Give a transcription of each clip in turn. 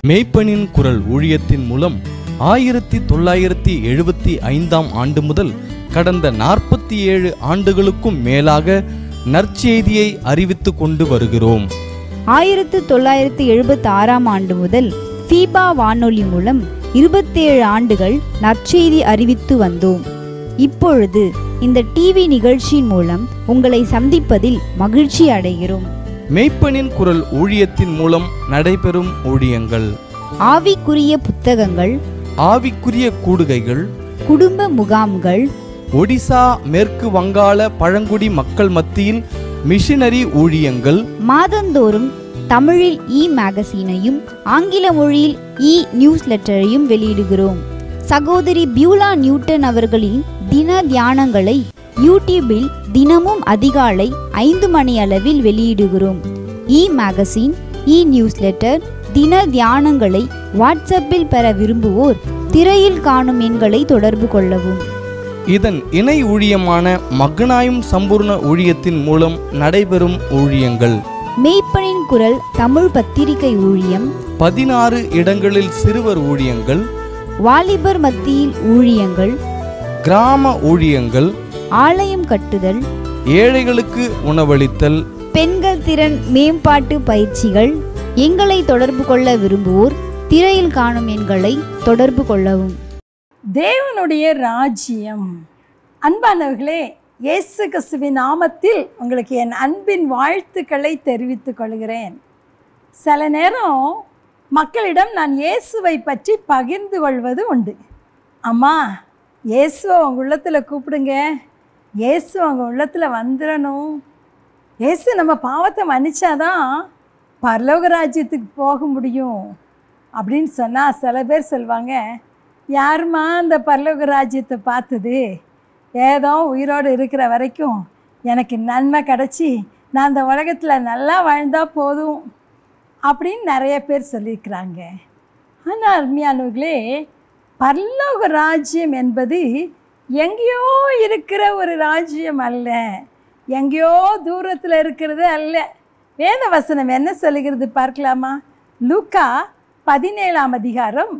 மேய்ப்பனின் குரல் ஊழியத்தின் மூலம் 1975 ஆண்டு முதல் கடந்த 47 ஆண்டுகளுக்கும் மேலாக நற்செய்தியை அறிவித்து கொண்டு வருகிறோம். 1976 ஆண்டு முதல் ஃபீபா வானொலி மூலம் 27 ஆண்டுகள் நற்செய்தி அறிவித்து வந்தோம். இப்பொழுது இந்த டிவி நிகழ்ச்சியின் மூலம் உங்களை சந்திப்பதில் மகிழ்ச்சி அடைகிறோம். மேய்ப்பனின் குரல் ஊழியத்தின் மூலம் நடைபெறும் ஊழியங்கள்: ஆவிக்குரிய புத்தகங்கள், ஆவிக்குரிய கூடுகைகள், குடும்ப முகாம்கள், ஒடிசா மேற்கு வங்காள பழங்குடி மக்கள் மத்தியில் மிஷனரி ஊழியங்கள், மாதந்தோறும் தமிழில் மேகசீனையும் ஆங்கில மொழியில் நியூஸ் லெட்டரையும் வெளியிடுகிறோம். சகோதரி பியூலா நியூட்டன் அவர்களின் தின தியானங்களை யூடியூபில் தினமும் அதிகாலை 5 மணி அளவில் வெளியிடுகிறோம். மேகசின், நியூஸ் லெட்டர், தின தியானங்களை வாட்ஸ்அப்பில் பெற விரும்புவோர் திரையில் காணும் எண்களை தொடர்பு கொள்ளவும். இதன் இணை ஊழியமான மகனாயும் சம்பூர்ண ஊழியத்தின் மூலம் நடைபெறும் ஊழியங்கள்: மேய்ப்பனின் குரல் தமிழ் பத்திரிகை ஊழியம், 16 இடங்களில் சிறுவர் ஊழியங்கள், வாலிபர் மத்தியில் ஊழியங்கள், கிராம ஊழியங்கள், ஆலயம் கட்டுதல், ஏழைகளுக்கு உணவளித்தல், பெண்கள் திறன் மேம்பாட்டு பயிற்சிகள். எங்களை தொடர்பு கொள்ள விரும்புவோர் திரையில் காணும் எண்களை தொடர்பு கொள்ளவும். தேவனுடைய ராஜ்யம். அன்பானவர்களே, இயேசு கிறிஸ்துவின் நாமத்தில் உங்களுக்கு என் அன்பின் வாழ்த்துக்களை தெரிவித்துக் கொள்கிறேன். சில நேரம் மக்களிடம் நான் இயேசுவை பற்றி பகிர்ந்து கொள்வது உண்டு. அம்மா, இயேசுவை உங்கள் உள்ளத்தில் கூப்பிடுங்க, இயேசு உங்கள் உள்ளத்தில் வந்துடணும், இயேசு நம்ம பாவத்தை மன்னிச்சாதான் பரலோக ராஜ்யத்துக்கு போக முடியும் அப்படின்னு சொன்னால் சில பேர் சொல்லுவாங்க, யாருமா அந்த பரலோக ராஜ்யத்தை பார்த்தது? ஏதோ உயிரோடு இருக்கிற வரைக்கும் எனக்கு நன்மை கிடச்சி நான் அந்த உலகத்தில் நல்லா வாழ்ந்தால் போதும் அப்படின்னு நிறைய பேர் சொல்லியிருக்கிறாங்க. ஆனால் அருமையானவர்களே, பரலோக ராஜ்யம் என்பது எங்கேயோ இருக்கிற ஒரு ராஜ்யம் அல்ல, எங்கேயோ தூரத்தில் இருக்கிறது அல்ல. வேத வசனம் என்ன சொல்லுகிறது பார்க்கலாமா? லூக்கா 17ஆம் அதிகாரம்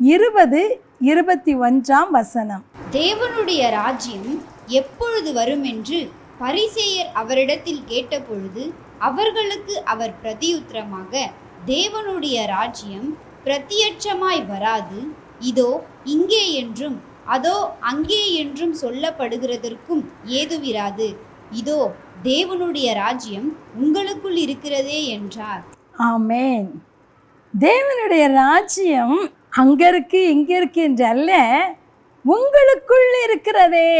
20-21 வசனம். தேவனுடைய ராஜ்யம் எப்பொழுது வரும் என்று பரிசேயர் அவரிடத்தில் கேட்டபொழுது அவர்களுக்கு அவர் பிரதியுத்தரமாக, தேவனுடைய ராஜ்யம் பிரத்யட்சமாய் வராது, இதோ இங்கே என்றும் அதோ அங்கே என்றும் சொல்லப்படுகிறதற்கும் ஏதுவிராது, இதோ தேவனுடைய ராஜ்யம் உங்களுக்குள் இருக்கிறதே என்றார். ஆமேன். தேவனுடைய ராஜ்யம் அங்கே இருக்கு இங்கே இருக்கு என்று அல்ல, உங்களுக்குள் இருக்கிறதே.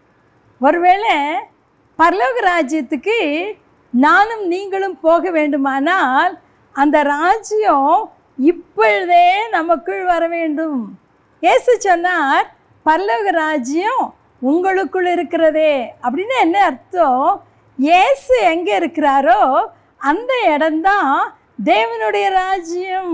ஒருவேளை பரலோக ராஜ்யத்துக்கு நானும் நீங்களும் போக வேண்டுமானால் அந்த ராஜ்யம் இப்பொழுதே நமக்குள் வர வேண்டும். இயேசு சொன்னார், பரலோக ராஜ்யம் உங்களுக்குள் இருக்கிறதே. அப்படின்னு என்ன அர்த்தம்? இயேசு எங்கே இருக்கிறாரோ அந்த இடம்தான் தேவனுடைய ராஜ்யம்.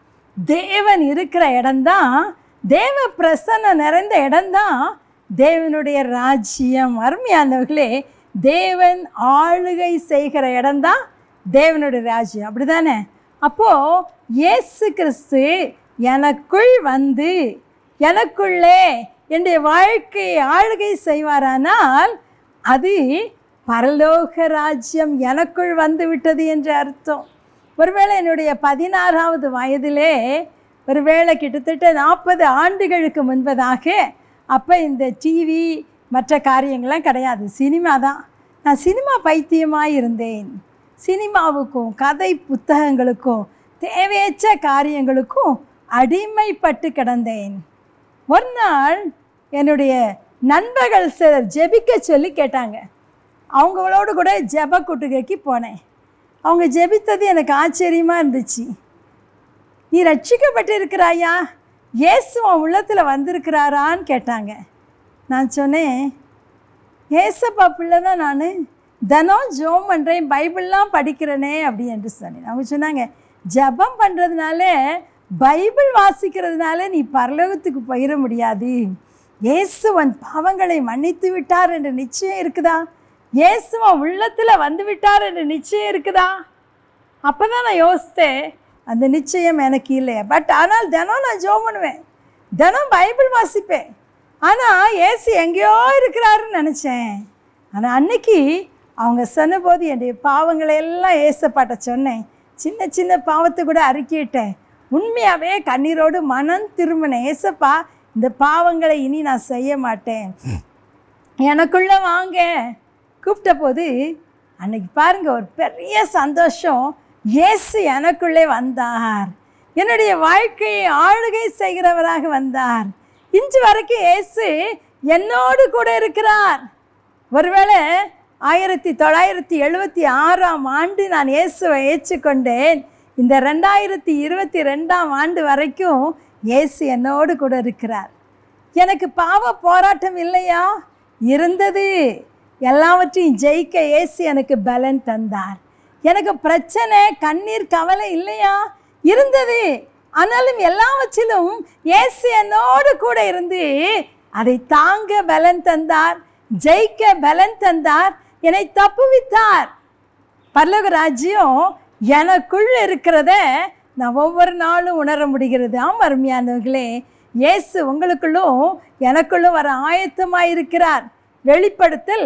தேவன் இருக்கிற இடம்தான், தேவ பிரசன்னம் நிறைந்த இடம்தான் தேவனுடைய ராஜ்யம். அருமையானவர்களே, தேவன் ஆளுகை செய்கிற இடம்தான் தேவனுடைய ராஜ்யம். அப்படி தானே? அப்போது இயேசு கிறிஸ்து எனக்குள் வந்து எனக்குள்ளே என்னுடைய வாழ்க்கையை ஆளுகை செய்வாரானால் அது பரலோக ராஜ்யம் எனக்குள் வந்து விட்டது என்று அர்த்தம். ஒருவேளை என்னுடைய 16வது வயதிலே, ஒருவேளை கிட்டத்தட்ட 40 ஆண்டுகளுக்கு முன்பதாக, அப்போ இந்த டிவி மற்ற காரியங்கள்லாம் கிடையாது, சினிமா தான். நான் சினிமா பைத்தியமாக இருந்தேன். சினிமாவுக்கும் கதை புத்தகங்களுக்கும் தேவையற்ற காரியங்களுக்கும் அடிமைப்பட்டு கிடந்தேன். ஒரு நாள் என்னுடைய நண்பர்கள் சிலர் ஜெபிக்க சொல்லி கேட்டாங்க. அவங்களோடு கூட ஜெப கூட்டுகைக்கு போனேன். அவங்க ஜெபித்தது எனக்கு ஆச்சரியமாக இருந்துச்சு. நீ ரட்சிக்கப்பட்டு இருக்கிறாயா? இயேசு உன் உள்ளத்தில் வந்திருக்கிறாரான்னு கேட்டாங்க. நான் சொன்னேன், ஏசப்பா பிள்ளை தான் நான், தினம் ஜெபம் பண்ணுறேன், பைபிள்லாம் படிக்கிறேனே அப்படி என்று சொன்னேன். அவங்க சொன்னாங்க, ஜெபம் பண்ணுறதுனால பைபிள் வாசிக்கிறதுனால நீ பரலோகத்துக்கு போயிட முடியாது. இயேசு உன் பாவங்களை மன்னித்து விட்டார் என்ற நிச்சயம் இருக்குதா? இயேசுவன் உள்ளத்தில் வந்து விட்டார் என்ற நிச்சயம் இருக்குதா? அப்போ தான் நான் யோசித்தேன், அந்த நிச்சயம் எனக்கு இல்லை. பட் ஆனால் தினம் நான் ஜெபம் பண்ணுவேன், தினம் பைபிள் வாசிப்பேன். ஆனால் ஏசு எங்கேயோ இருக்கிறாருன்னு நினச்சேன். ஆனால் அன்னைக்கு அவங்க சொன்னபோது என்னுடைய பாவங்களை எல்லாம் ஏசப்பாட்ட சொன்னேன். சின்ன சின்ன பாவத்தை கூட அறிக்கிட்டேன். உண்மையாகவே கண்ணீரோடு மனம் திரும்பினேன். ஏசப்பா, இந்த பாவங்களை இனி நான் செய்ய மாட்டேன், எனக்குள்ளே வாங்க கூப்பிட்ட போது அன்னைக்கு பாருங்கள் ஒரு பெரிய சந்தோஷம். இயேசு எனக்குள்ளே வந்தார், என்னுடைய வாழ்க்கையை ஆளுகை செய்கிறவராக வந்தார். இன்று வரைக்கும் இயேசு என்னோடு கூட இருக்கிறார். ஒருவேளை 1976 நான் இயேசுவை ஏற்றுக்கொண்டேன். இந்த 2022 வரைக்கும் இயேசு என்னோடு கூட இருக்கிறார். எனக்கு பாவ போராட்டம் இல்லையா? இருந்தது. எல்லாவற்றையும் ஜெயிக்க இயேசு எனக்கு பலன் தந்தார். எனக்கு பிரச்சனை, கண்ணீர், கவலை இல்லையா? இருந்தது. ஆனாலும் எல்லாவற்றிலும் இயேசு என்னோடு கூட இருந்து அதை தாங்க பலன் தந்தார், ஜெயிக்க பலன் தந்தார், என்னை தப்புவித்தார். பரலோக ராஜ்யம் எனக்குள் இருக்கிறத நான் ஒவ்வொரு நாளும் உணர முடிகிறது. ஆம் அருமையானவர்களே, இயேசு உங்களுக்குள்ளும் எனக்குள்ளும் வர ஆயத்தமாக இருக்கிறார். வெளிப்படுத்தல்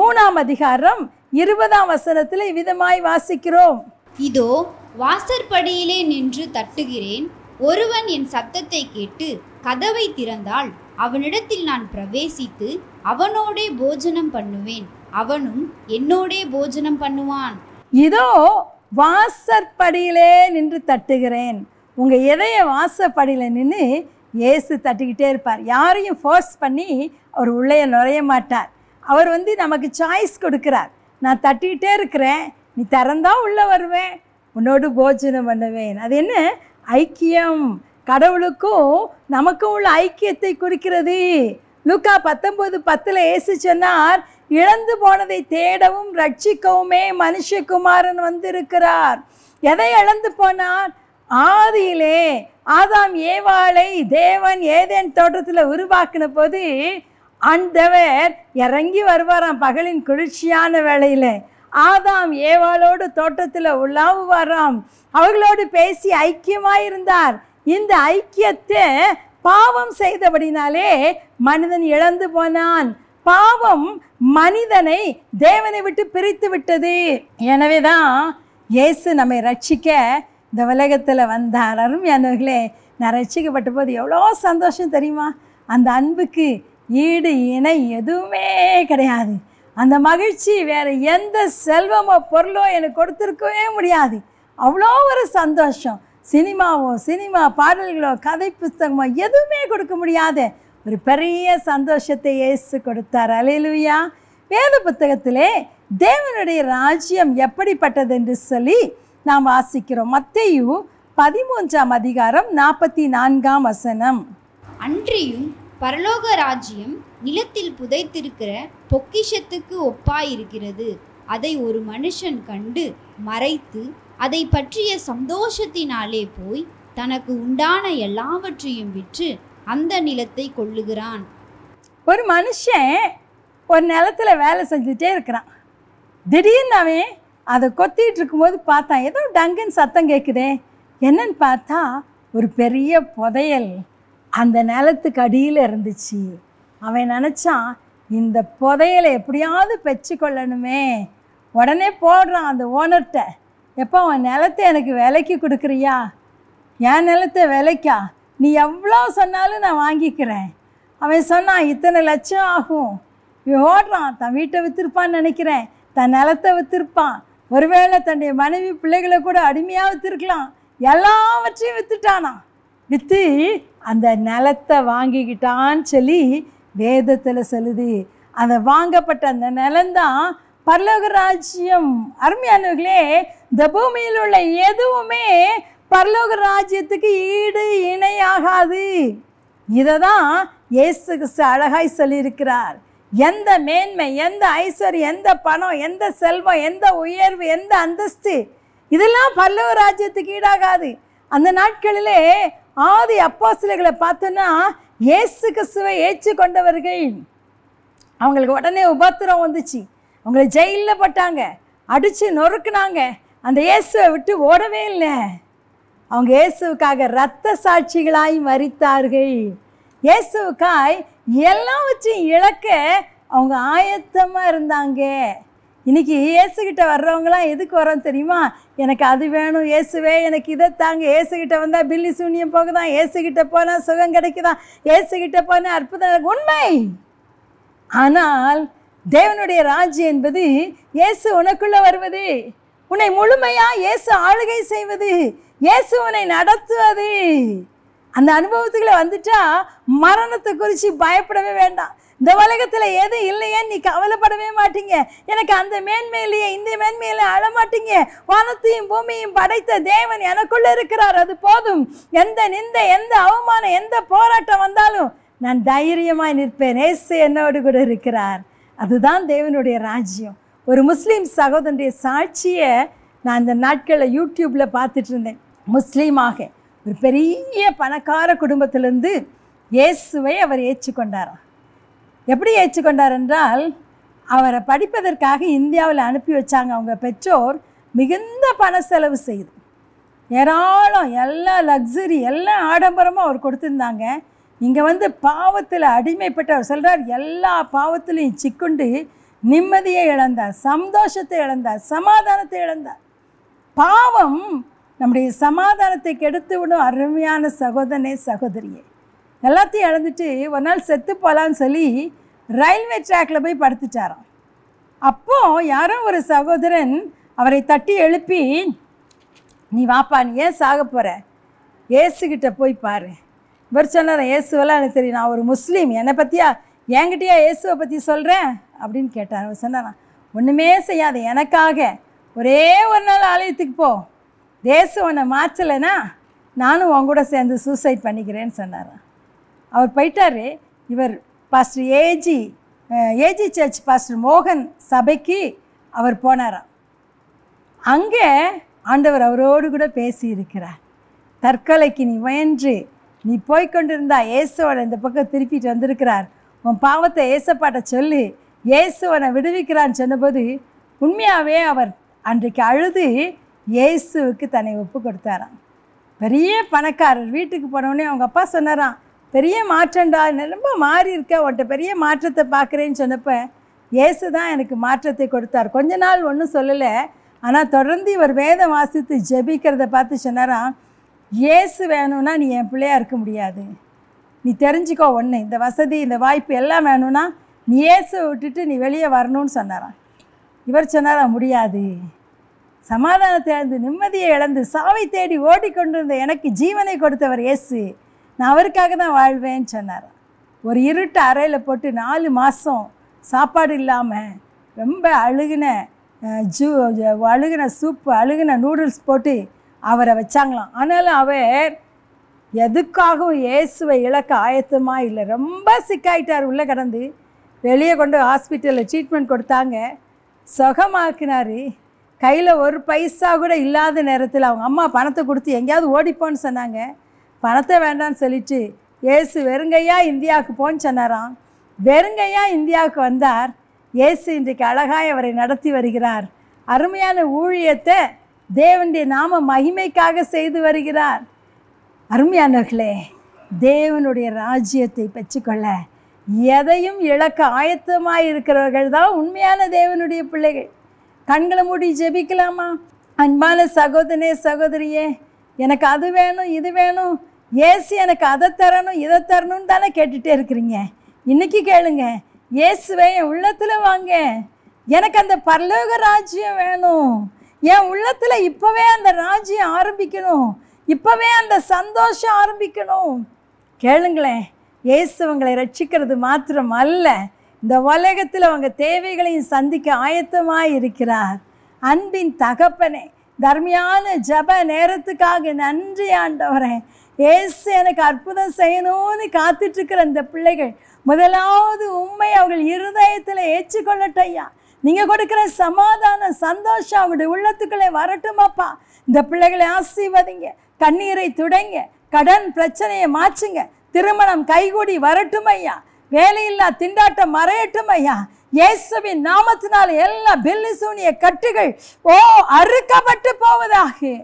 3:20 இவ்விதமாய் வாசிக்கிறோம். இதோ வாசற்படியிலே நின்று தட்டுகிறேன். ஒருவன் என் சத்தத்தை கேட்டு கதவை திறந்தால் அவனிடத்தில் நான் பிரவேசித்து அவனோடே போஜனம் பண்ணுவேன், அவனும் என்னோடே போஜனம் பண்ணுவான். இதோ வாசற்படியிலே நின்று தட்டுகிறேன். உங்கள் இதய வாசற்படியில் நின்று இயேசு தட்டிக்கிட்டே இருப்பார். யாரையும் ஃபோர்ஸ் பண்ணி அவர் உள்ளே நுழைய மாட்டார். அவர் நமக்கு சாய்ஸ் கொடுக்குறார். நான் தட்டிக்கிட்டே இருக்கிறேன், நீ திறந்தா உள்ளே வருவேன், உன்னோடு போஜனம் பண்ணுவேன். அது என்ன ஐக்கியம்? கடவுளுக்கும் நமக்கும் உள்ள ஐக்கியத்தை குறிக்கிறது. லூக்கா 19:10 இயேசு சொன்னார், இழந்து போனதை தேடவும் ரட்சிக்கவுமே மனுஷகுமாரன் வந்திருக்கிறார். எதை இழந்து போனார்? ஆதியிலே ஆதாம் ஏவாளை தேவன் ஏதேன் தோட்டத்தில் உருவாக்கின போது ஆண்டவர் இறங்கி வருவாராம். பகலின் குளிர்ச்சியான வேளையில் ஆதாம் ஏவாளோடு தோட்டத்தில் உலாவுவாராம். அவர்களோடு பேசி ஐக்கியமாயிருந்தார். இந்த ஐக்கியத்தை பாவம் செய்தபடினாலே மனிதன் இழந்து போனான். பாவம் மனிதனை தேவனை விட்டு பிரித்து விட்டது. எனவே தான் இயேசு நம்மை ரட்சிக்க இந்த உலகத்தில் வந்தார். அருமையானவர்களே, நான் ரட்சிக்கப்பட்ட போது எவ்வளோ சந்தோஷம் தெரியுமா? அந்த அன்புக்கு ஈடு இணை எதுவுமே கிடையாது. அந்த மகிழ்ச்சி வேறு எந்த செல்வமோ பொருளோ எனக்கு கொடுத்துருக்கவே முடியாது. அவ்வளோ ஒரு சந்தோஷம். சினிமா பாடல்களோ கதை புஸ்தகமோ எதுவுமே கொடுக்க முடியாத ஒரு பெரிய சந்தோஷத்தை இயேசு கொடுத்தார். அல்லேலூயா. வேத புத்தகத்திலே தேவனுடைய ராஜ்யம் எப்படிப்பட்டது என்று சொல்லி நாம் வாசிக்கிறோம். மத்தேயு 13:44. அன்றியும் பரலோக ராஜ்யம் நிலத்தில் புதைத்திருக்கிற பொக்கிஷத்துக்கு ஒப்பாயிருக்கிறது. அதை ஒரு மனுஷன் கண்டு மறைத்து அதை பற்றிய சந்தோஷத்தினாலே போய் தனக்கு உண்டான எல்லாவற்றையும் விற்று அந்த நிலத்தை கொள்ளுகிறான். ஒரு மனுஷன் ஒரு நிலத்துல வேலை செஞ்சுட்டே இருக்கிறான். திடீர்னு அவன் அதை கொத்திட்டு இருக்கும்போது பார்த்தான், ஏதோ டங்குன்னு சத்தம் கேட்குதே. என்னன்னு பார்த்தா ஒரு பெரிய புதையல் அந்த நிலத்துக்கு அடியில் இருந்துச்சு. அவன் நினச்சான், இந்த புதையலை எப்படியாவது பெற்று கொள்ளணுமே. உடனே போடுறான் அந்த ஓனர்கிட்ட, எப்போ அவன் நிலத்தை எனக்கு விலைக்கு கொடுக்குறியா? என் நிலத்தை விலைக்கா? நீ எவ்வளோ சொன்னாலும் நான் வாங்கிக்கிறேன். அவன் சொன்னான், இத்தனை லட்சம் ஆகும். இவன் ஓடுறான், தன் வீட்டை விற்றுருப்பான்னு நினைக்கிறேன், தன் நிலத்தை விற்றுருப்பான், ஒருவேளை தன்னுடைய மனைவி பிள்ளைகளை கூட அடிமையாக விற்றுருக்கலாம். எல்லாவற்றையும் விற்றுட்டானா. விற்று அந்த நிலத்தை வாங்கிக்கிட்டான்னு சொல்லி வேதத்தில் சொல்லுது. அந்த வாங்கப்பட்ட அந்த நிலம்தான் பரலோக ராஜ்யம். அருமையானவர்களே, இந்த பூமியில் உள்ள எதுவுமே பரலோக ராஜ்யத்துக்கு ஈடு இணையாகாது. இதை தான் இயேசு கிறிஸ்து அழகாய் சொல்லியிருக்கிறார். எந்த மேன்மை, எந்த ஐஸ்வர்யம், எந்த பணம், எந்த செல்வம், எந்த உயர்வு, எந்த அந்தஸ்து, இதெல்லாம் பரலோக ராஜ்யத்துக்கு ஈடாகாது. அந்த நாட்களிலே ஆதி அப்போஸ்தலர்களை பார்த்தோன்னா இயேசு கிறிஸ்துவை ஏற்றுக்கொண்டவர்கள் அவங்களுக்கு உடனே உபத்திரம் வந்துச்சு. அவங்கள ஜெயிலில் போட்டாங்க, அடித்து நொறுக்குனாங்க. அந்த இயேசுவை விட்டு ஓடவே இல்லை. அவங்க இயேசுவுக்காக இரத்த சாட்சிகளாய் மரித்தார்கள். இயேசுவுக்காய் எல்லாவற்றையும் இழக்க அவங்க ஆயத்தமாக இருந்தாங்க. இன்றைக்கி இயேசுகிட்ட வர்றவங்களாம் எதுக்கு வரோம் தெரியுமா? எனக்கு அது வேணும் இயேசுவே, எனக்கு இதை தாங்க, இயேசுகிட்ட வந்தால் பில்லி சூன்யம் போகுதான், இயேசுகிட்ட போனால் சுகம் கிடைக்குதான், இயேசுகிட்ட போனால் அற்புதம். உண்மை. ஆனால் தேவனுடைய ராஜ்யம் என்பது இயேசு உனக்குள்ளே வருவது, உன்னை முழுமையாக இயேசு ஆளுகை செய்வது, இயேசு உன்னை நடத்துவது. அந்த அனுபவத்துக்குள்ளே வந்துட்டா மரணத்தை குறித்து பயப்படவே வேண்டாம். இந்த உலகத்தில் எது இல்லையேன்னு நீ கவலைப்படவே மாட்டீங்க. எனக்கு அந்த மேன்மையிலேயே இந்த மேன்மையில அழமாட்டீங்க. வானத்தையும் பூமியையும் படைத்த தேவன் எனக்குள்ளே இருக்கிறார், அது போதும். எந்த நிந்தை, எந்த அவமானம், எந்த போராட்டம் வந்தாலும் நான் தைரியமாய் நிற்பேன், இயேசு என்னோடு கூட இருக்கிறார். அதுதான் தேவனுடைய ராஜ்யம். ஒரு முஸ்லீம் சகோதரனுடைய சாட்சியை நான் இந்த நாட்களில் யூடியூப்பில் பார்த்துட்டு இருந்தேன். முஸ்லீமாக ஒரு பெரிய பணக்கார குடும்பத்திலேருந்து இயேசுவை அவர் ஏற்றுக்கொண்டாராம். எப்படி ஏற்றுக்கொண்டார் என்றால், அவரை படிப்பதற்காக இந்தியாவில் அனுப்பி வச்சாங்க. அவங்க பெற்றோர் மிகுந்த பண செலவு செய்து ஏராளம் எல்லா லக்ஸரி எல்லாம் ஆடம்பரமாக அவர் கொடுத்துருந்தாங்க. இங்கே வந்து பாவத்தில் அடிமைப்பட்டு அவர் சொல்கிறார், எல்லா பாவத்திலையும் சிக்குண்டு நிம்மதியை இழந்தார், சந்தோஷத்தை இழந்தார், சமாதானத்தை இழந்தார். பாவம் நம்முடைய சமாதானத்தை கெடுத்து விடும் அருமையான சகோதரனே சகோதரியே. எல்லாத்தையும் இழந்துட்டு ஒரு நாள் செத்து போகலான்னு சொல்லி ரயில்வே ட்ராக்கில் போய் படுத்துட்டாராம். அப்போது யாரோ ஒரு சகோதரன் அவரை தட்டி எழுப்பி, நீ வாப்பா, நீ ஏன் சாக போகிற, இயேசுகிட்ட போய் பாரு. இவர் சொன்னார், இயேசுவெல்லாம் எனக்கு தெரியும், நான் ஒரு முஸ்லீம், என்னை பற்றியா என்கிட்டயா இயேசுவை பற்றி சொல்கிறேன் அப்படின்னு கேட்டார். அவர் சொன்னாராம், ஒன்றுமே செய்யாத, எனக்காக ஒரே ஒரு நாள் ஆலயத்துக்கு போ, இயேசு உன்னை மாற்றலைன்னா நானும் உன் கூட சேர்ந்து சூசைட் பண்ணிக்கிறேன்னு சொன்னாராம். அவர் போயிட்டார். இவர் பாஸ்டர் ஏஜி சர்ச் பாஸ்டர் மோகன் சபைக்கு அவர் போனாராம். அங்கே ஆண்டவர் அவரோடு கூட பேசியிருக்கிறார். தற்கொலைக்கு நீ முயன்று நீ போய்கொண்டிருந்தா இயேசுவோட இந்த பக்கம் திருப்பிட்டு வந்திருக்கிறார், உன் பாவத்தை ஏசப்பாட்ட சொல்லு, இயேசுவனை விடுவிக்கிறான்னு சொன்னபோது உண்மையாகவே அவர் அன்றைக்கு அழுது இயேசுவுக்கு தன்னை ஒப்பு கொடுத்தாராம். பெரிய பணக்காரர் வீட்டுக்கு போனோடனே அவங்க அப்பா சொன்னாராம், பெரிய மாற்றம்டா, ரொம்ப மாறி இருக்க, உன்ட்ட பெரிய மாற்றத்தை பார்க்குறேன்னு சொன்னப்போ இயேசு தான் எனக்கு மாற்றத்தை கொடுத்தார். கொஞ்ச நாள் ஒன்றும் சொல்லலை, ஆனால் தொடர்ந்து இவர் வேதம் வாசித்து ஜெபிக்கிறத பார்த்து சொன்னாராம், இயேசு வேணும்னா நீ என் பிள்ளையா இருக்க முடியாது, நீ தெரிஞ்சுக்கோ, ஒன்று இந்த வசதி இந்த வாய்ப்பு எல்லாம் வேணும்னா நீ இயேசுவை விட்டுட்டு நீ வெளியே வரணும்னு சொன்னாராம். இவர் சொன்னாராம், முடியாது, சமாதானத்தை இழந்து நிம்மதியை இழந்து சாவை தேடி ஓடிக்கொண்டிருந்த எனக்கு ஜீவனை கொடுத்தவர் இயேசு, நான் அவருக்காக தான் வாழ்வேன்னு சொன்னாராம். ஒரு இருட்டு அறையில் போட்டு 4 மாதம் சாப்பாடு இல்லாமல் ரொம்ப அழுகின சூப்பு, அழுகின நூடுல்ஸ் போட்டு அவரை வச்சாங்களாம். ஆனாலும் அவர் எதுக்காகவும் இயேசுவை இழக்க ஆயத்தமாக இல்லை. ரொம்ப சிக்காயிட்டார். உள்ளே கடந்து வெளியே கொண்டு ஹாஸ்பிட்டலில் ட்ரீட்மெண்ட் கொடுத்தாங்க, சுகமாக்கினார். கையில் ஒரு பைசா கூட இல்லாத நேரத்தில் அவங்க அம்மா பணத்தை கொடுத்து எங்கேயாவது ஓடிப்போன்னு சொன்னாங்க. பணத்தை வேண்டான்னு சொல்லிட்டு இயேசு வெறுங்கையா இந்தியாவுக்கு போன்னு சொன்னாராம். வெறுங்கையா இந்தியாவுக்கு வந்தார். இயேசு இன்றைக்கு அழகாய் அவரை நடத்தி வருகிறார். அருமையான ஊழியத்தை தேவனுடைய நாம மகிமைக்காக செய்து வருகிறார். அருமையானவர்களே, தேவனுடைய ராஜ்யத்தை பெற்றுக்கொள்ள எதையும் இழக்க ஆயத்தமாக இருக்கிறவர்கள் தான் உண்மையான தேவனுடைய பிள்ளைகள். கண்களை மூடி ஜெபிக்கலாமா? அன்பான சகோதரனே சகோதரியே, எனக்கு அது வேணும் இது வேணும், இயேசு எனக்கு அதை தரணும் இதை தரணும்னு தானே கேட்டுகிட்டே இருக்கிறீங்க. இன்றைக்கி கேளுங்க, இயேசுவை என் உள்ளத்தில் வாங்க, எனக்கு அந்த பரலோக ராஜ்யம் வேணும், என் உள்ளத்தில் இப்போவே அந்த ராஜ்யம் ஆரம்பிக்கணும், இப்போவே அந்த சந்தோஷம் ஆரம்பிக்கணும். கேளுங்களேன், இயேசு உங்களை ரட்சிக்கிறது மாத்திரம் அல்ல, இந்த உலகத்தில் அவங்க தேவைகளையும் சந்திக்க ஆயத்தமாக இருக்கிறார். அன்பின் தகப்பனே, தர்மியான ஜப நேரத்துக்காக நன்றி ஆண்டவரே. இயேசு எனக்கு அற்புதம் செய்யணும்னு காத்துட்ருக்கிற இந்த பிள்ளைகள் முதலாவது உண்மை அவர்கள் இருதயத்தில் ஏற்றுக்கொள்ளட்டையா. நீங்கள் கொடுக்குற சமாதான சந்தோஷம் அவங்களுடைய உள்ளத்துக்குள்ளே வரட்டுமாப்பா. இந்த பிள்ளைகளை ஆசீர்வதிங்க, கண்ணீரை துடைங்க, கடன் பிரச்சனையை மாற்றுங்க, திருமணம் கைகூடி வரட்டும் ஐயா, வேலையில்லா திண்டாட்டம் மறையட்டும் ஐயா. இயேசுவின் நாமத்தினால் எல்லா பில்லி சூனிய கட்டுகள் அறுக்கப்பட்டு போவதாக.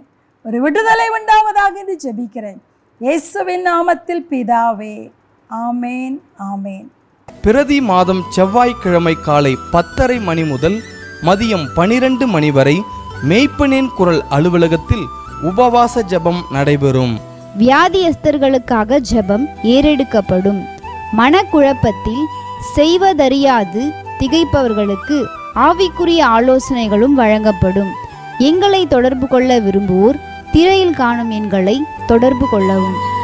ஒரு விடுதலை உண்டாவதாக என்று ஜெபிக்கிறேன். இயேசுவின் நாமத்தில் பிதாவே, ஆமேன், ஆமேன். பிரதி மாதம் செவ்வாய்க்கிழமை காலை 10:30 மணி முதல் மதியம் 12 மணி வரை மேய்ப்பனின் குரல் அலுவலகத்தில் உபவாச ஜெபம் நடைபெறும். வியாதியஸ்தர்களுக்காக ஜெபம் ஏறெடுக்கப்படும். மனக்குழப்பத்தில் செய்வதறியாது திகைப்பவர்களுக்கு ஆவிக்குரிய ஆலோசனைகளும் வழங்கப்படும். எங்களை தொடர்பு கொள்ள விரும்புவோர் திரையில் காணும் எண்களை தொடர்பு கொள்ளவும்.